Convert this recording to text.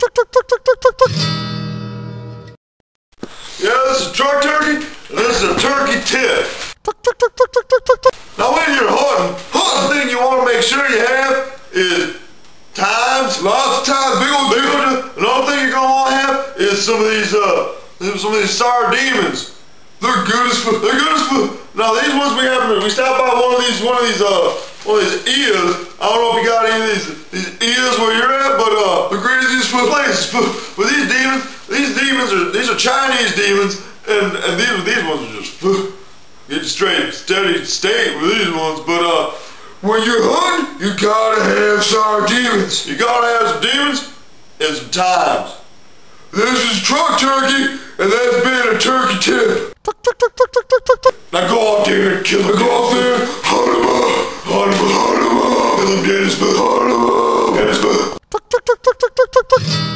Yeah, this is truck turkey, and this is a turkey tip. Now when you're hunting, one thing you want to make sure you have is times, lots of times, big old. Another thing you're going to want to have is some of these sardines. They're good as food. Now these ones we stopped by one of these ears. I don't know if you got any of these ears where you're at, but the greatest places. But these are Chinese demons, and these ones are just get steady state with these ones. But when you're hunting, you gotta have sardines. You gotta have some demons and some times. This is truck turkey, and that's been a turkey tip. Now go out there and kill him. Go out there, hunt him up. Kill him, Gettysburg. Hunt him up. Gettysburg.